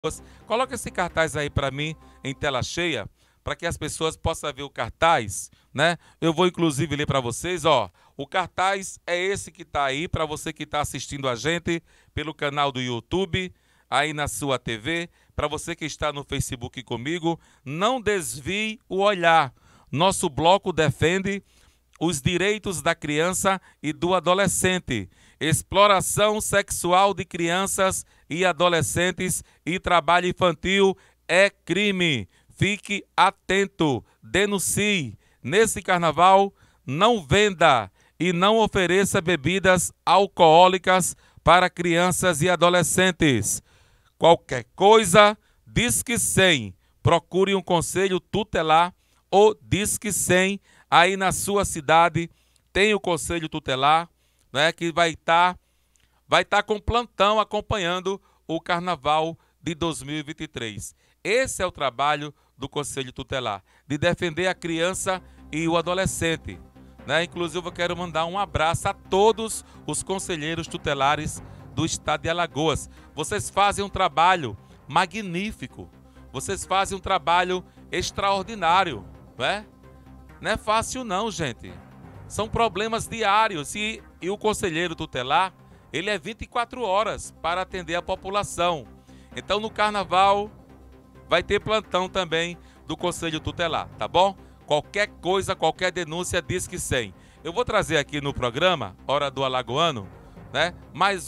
Coloca esse cartaz aí para mim em tela cheia, para que as pessoas possam ver o cartaz, né? Eu vou inclusive ler para vocês, ó. O cartaz é esse que está aí para você que está assistindo a gente pelo canal do YouTube, aí na sua TV, para você que está no Facebook comigo, não desvie o olhar. Nosso bloco defende os direitos da criança e do adolescente, exploração sexual de crianças e adolescentes e trabalho infantil é crime. Fique atento, denuncie. Nesse carnaval, não venda e não ofereça bebidas alcoólicas para crianças e adolescentes. Qualquer coisa, Disque 100. Procure um conselho tutelar ou Disque 100 aí na sua cidade. Tem o conselho tutelar, né, que vai estar com plantão acompanhando o carnaval de 2023. Esse é o trabalho do conselho tutelar, de defender a criança e o adolescente, né? Inclusive eu quero mandar um abraço a todos os conselheiros tutelares do estado de Alagoas. Vocês fazem um trabalho magnífico, vocês fazem um trabalho extraordinário, né? Não é fácil não, gente. São problemas diários e o conselheiro tutelar, ele é 24 horas para atender a população. Então no carnaval vai ter plantão também do conselho tutelar, tá bom? Qualquer coisa, qualquer denúncia, Disque 100. Eu vou trazer aqui no programa Hora do Alagoano, né, mais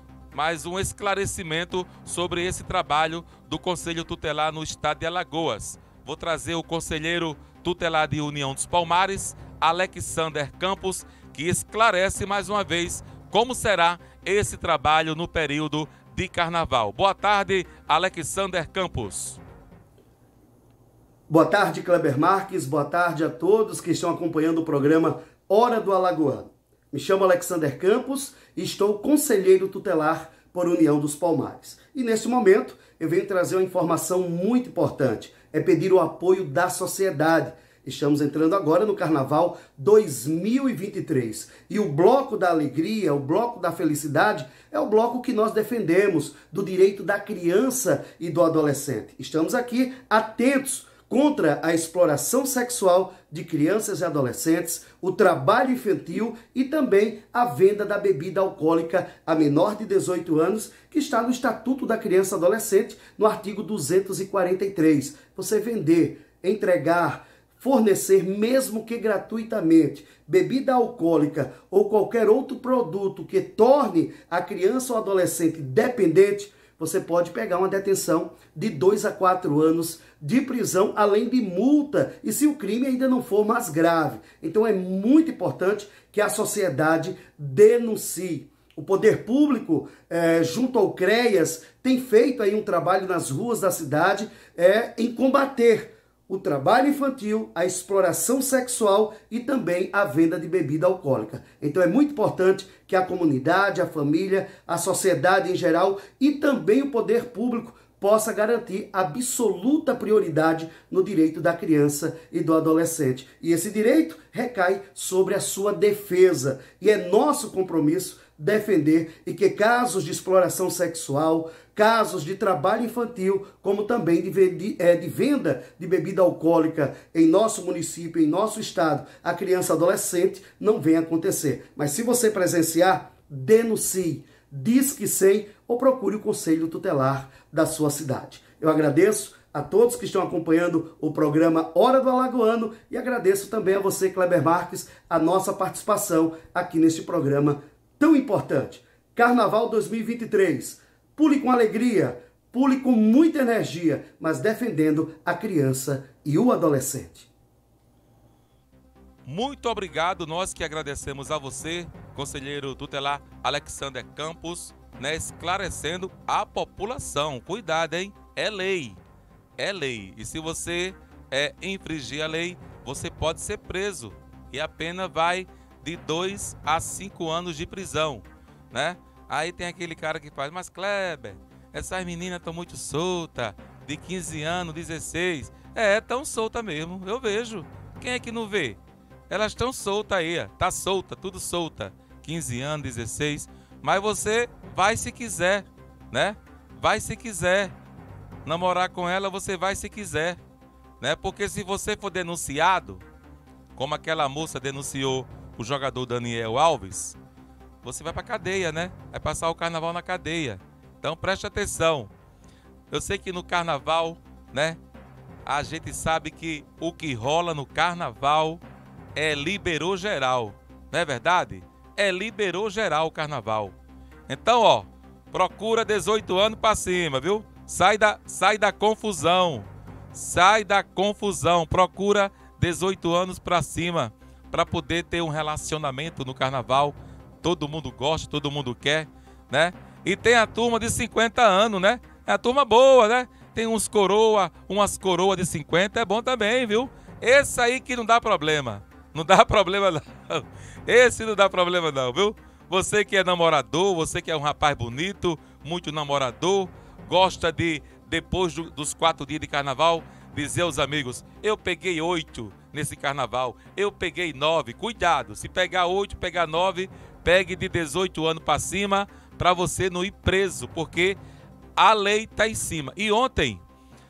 um esclarecimento sobre esse trabalho do conselho tutelar no estado de Alagoas. Vou trazer o conselheiro tutelar de União dos Palmares, Alexander Campos, que esclarece mais uma vez como será esse trabalho no período de carnaval. Boa tarde, Alexander Campos. Boa tarde, Kleber Marques. Boa tarde a todos que estão acompanhando o programa Hora do Alagoano. Me chamo Alexander Campos e estou conselheiro tutelar por União dos Palmares. E neste momento eu venho trazer uma informação muito importante. É pedir o apoio da sociedade. Estamos entrando agora no Carnaval 2023 e o Bloco da Alegria, o Bloco da Felicidade, é o bloco que nós defendemos do direito da criança e do adolescente. Estamos aqui atentos contra a exploração sexual de crianças e adolescentes, o trabalho infantil e também a venda da bebida alcoólica a menor de 18 anos, que está no Estatuto da Criança e Adolescente, no artigo 243. Você vender, entregar, fornecer, mesmo que gratuitamente, bebida alcoólica ou qualquer outro produto que torne a criança ou adolescente dependente, você pode pegar uma detenção de 2 a 4 anos de prisão, além de multa, e se o crime ainda não for mais grave. Então é muito importante que a sociedade denuncie. O poder público, junto ao CREAS, tem feito aí um trabalho nas ruas da cidade em combater o trabalho infantil, a exploração sexual e também a venda de bebida alcoólica. Então é muito importante que a comunidade, a família, a sociedade em geral e também o poder público possa garantir absoluta prioridade no direito da criança e do adolescente. E esse direito recai sobre a sua defesa. E é nosso compromisso defender e que casos de exploração sexual, casos de trabalho infantil, como também de venda de bebida alcoólica em nosso município, em nosso estado, a criança e adolescente, não venha acontecer. Mas se você presenciar, denuncie, Disque 100 ou procure o conselho tutelar da sua cidade. Eu agradeço a todos que estão acompanhando o programa Hora do Alagoano e agradeço também a você, Kleber Marques, a nossa participação aqui neste programa tão importante. Carnaval 2023. Pule com alegria, pule com muita energia, mas defendendo a criança e o adolescente. Muito obrigado, nós que agradecemos a você, conselheiro tutelar Alexander Campos, né, esclarecendo a população. Cuidado, hein? É lei. É lei. E se você infringir a lei, você pode ser preso. E a pena vai de 2 a 5 anos de prisão, né? Aí tem aquele cara que faz, mas Kleber, essas meninas estão muito soltas, de 15 anos, 16. Tão solta mesmo, eu vejo. Quem é que não vê? Elas estão soltas aí, tá solta, tudo solta. 15 anos, 16. Mas você vai se quiser, né? Vai se quiser. namorar com ela você vai se quiser, né? Porque se você for denunciado, como aquela moça denunciou o jogador Daniel Alves, você vai pra cadeia, né? Vai passar o carnaval na cadeia. Então preste atenção. Eu sei que no carnaval, né? A gente sabe que o que rola no carnaval é liberou geral, não é verdade? É liberou geral o carnaval. Então, ó, procura 18 anos pra cima, viu? Sai da confusão. Sai da confusão. Procura 18 anos pra cima para poder ter um relacionamento no carnaval. Todo mundo gosta, todo mundo quer, né? E tem a turma de 50 anos, né? É a turma boa, né? Tem umas coroa de 50, é bom também, viu? Esse aí que não dá problema. Não dá problema não. Esse não dá problema não, viu? Você que é namorador, você que é um rapaz bonito, muito namorador, gosta de, depois dos 4 dias de carnaval, dizer aos amigos, eu peguei 8 nesse carnaval, eu peguei 9. Cuidado, se pegar 8, pegar 9, pegue de 18 anos para cima, para você não ir preso, porque a lei tá em cima. E ontem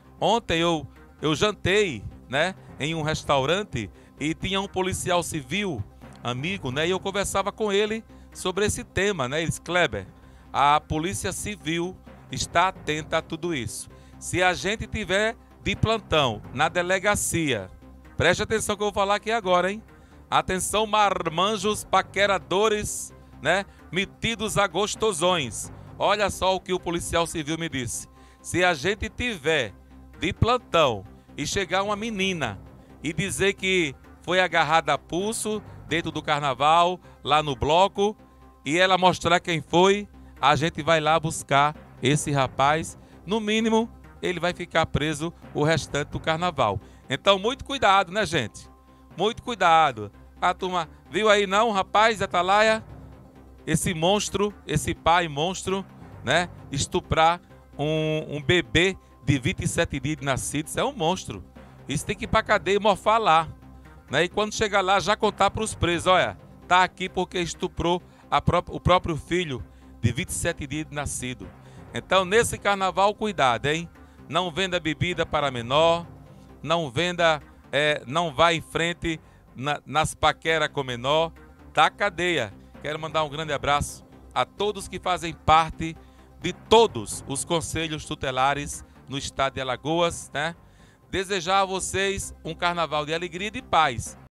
eu jantei, né, em um restaurante e tinha um policial civil, amigo, né, e eu conversava com ele sobre esse tema, né? Ele disse, Kleber, a Polícia Civil está atenta a tudo isso. Se a gente tiver de plantão na delegacia, preste atenção que eu vou falar aqui agora, hein? Atenção, marmanjos, paqueradores, né, metidos a gostosões. Olha só o que o policial civil me disse. Se a gente tiver de plantão e chegar uma menina e dizer que foi agarrada a pulso dentro do carnaval, lá no bloco, e ela mostrar quem foi, a gente vai lá buscar esse rapaz. No mínimo, ele vai ficar preso o restante do carnaval. Então, muito cuidado, né, gente? Muito cuidado. A turma, viu aí não, rapaz, Atalaia? Esse monstro, esse pai monstro, né? Estuprar um bebê de 27 dias de nascido, isso é um monstro. Isso tem que ir pra cadeia e morfar lá, né? E quando chegar lá, já contar para os presos, olha, tá aqui porque estuprou o próprio filho de 27 dias de nascido. Então, nesse carnaval, cuidado, hein? Não venda bebida para menor, não venda, não vá em frente nas paqueras com menor, tá cadeia. Quero mandar um grande abraço a todos que fazem parte de todos os conselhos tutelares no estado de Alagoas, né? Desejar a vocês um carnaval de alegria e de paz.